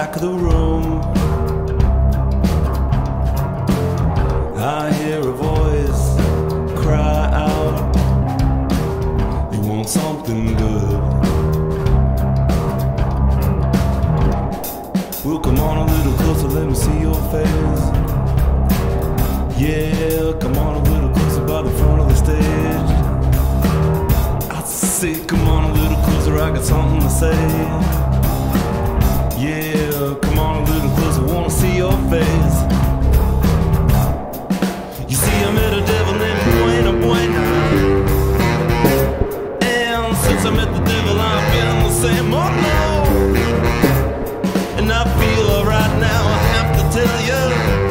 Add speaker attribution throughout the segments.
Speaker 1: back of the room, I hear a voice cry out, you want something good? Well, come on a little closer, let me see your face. Yeah, come on a little closer by the front of the stage. I say, come on a little closer, I got something to say. Yeah, come on a little closer, wanna see your face. You see, I met a devil named Buena. And since I met the devil, I've been the same, oh no. And I feel alright now, I have to tell you,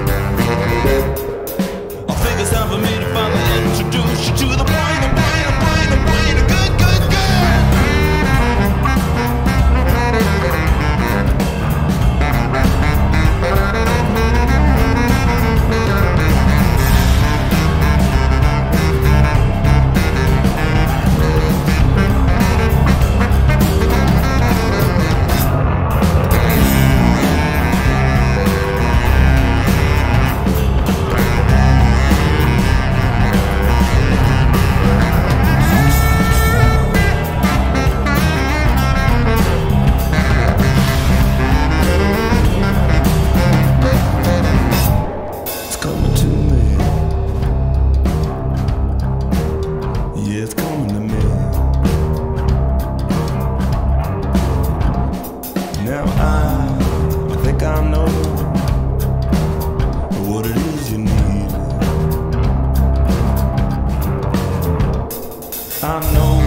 Speaker 1: I think it's time for me to finally introduce you to the buena, buena, buena, buena, good, good, good. It's coming to me. Now I think I know what it is you need. I know